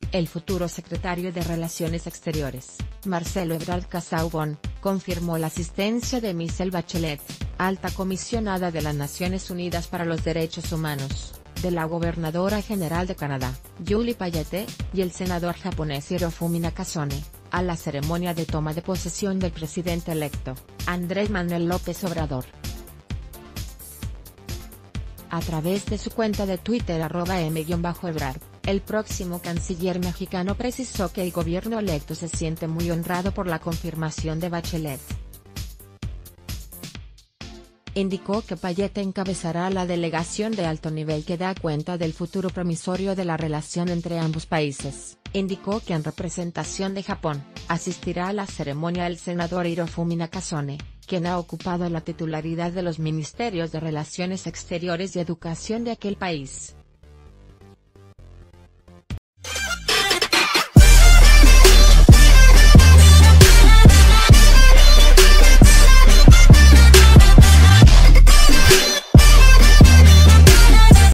El futuro secretario de Relaciones Exteriores, Marcelo Ebrard Casaubon, confirmó la asistencia de Michelle Bachelet, alta comisionada de las Naciones Unidas para los Derechos Humanos, de la gobernadora general de Canadá, Julie Payette, y el senador japonés Hirofumi Nakasone, a la ceremonia de toma de posesión del presidente electo, Andrés Manuel López Obrador. A través de su cuenta de Twitter @m_ebrard, el próximo canciller mexicano precisó que el gobierno electo se siente muy honrado por la confirmación de Bachelet. Indicó que Payette encabezará la delegación de alto nivel que da cuenta del futuro promisorio de la relación entre ambos países. Indicó que en representación de Japón, asistirá a la ceremonia el senador Hirofumi Nakasone, quien ha ocupado la titularidad de los ministerios de Relaciones Exteriores y Educación de aquel país.